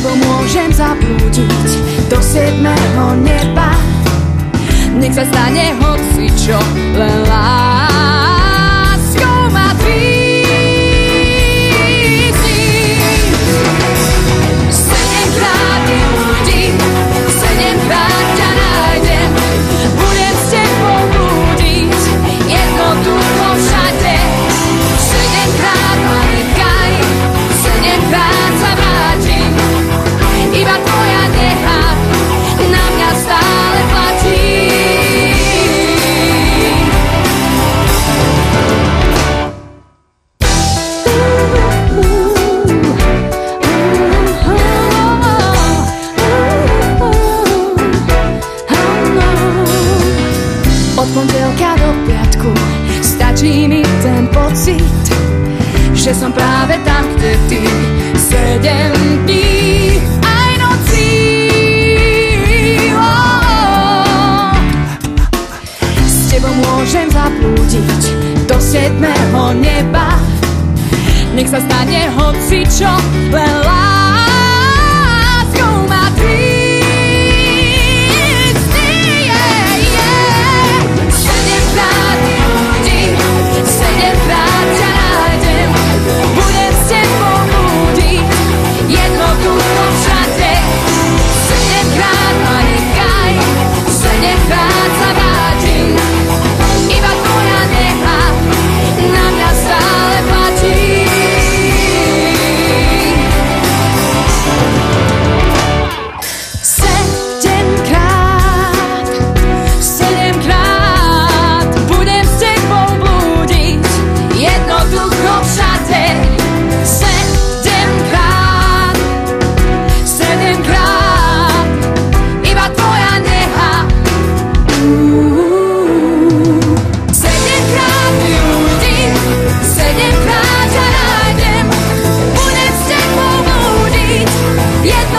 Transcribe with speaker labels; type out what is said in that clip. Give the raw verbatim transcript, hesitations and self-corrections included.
Speaker 1: tebou môžem zablúdiť do siedmeho neba. Nech sa stane hocičo, len láskou ma tríci. Sedemkrát ti uvidím, sedemkrát ťa nájdem. Budem s tebou blúdiť, jednoducho všade. Sedemkrát ma nechaj, sedemkrát sa vrátim. Iba tvoja neha na mňa stále platí. Od pondelka do piatku stačí mi ten pocit, že som práve tam, kde ty. Sedem dní aj nocí. Oh, s tebou môžem zablúdiť do siedmeho neba. Nech sa stane hocičo, len láskou ma tríci. Yeah, yeah. Sedemkrát ti uvidím, sedemkrát ťa nájdem. Budem s tebou blúdiť, jednoducho všade. Sedemkrát ma nechaj, sedemkrát sa vrátim. Iba tvoja neha na mňa stále platí. Sedemkrát, sedemkrát budem s tebou blúdiť, jednoducho všade. Sedemkrát, sedemkrát, iba tvoja neha. Sedemkrát ti uvidím, sedemkrát ťa nájdem. Budem s tebou blúdiť, jednoducho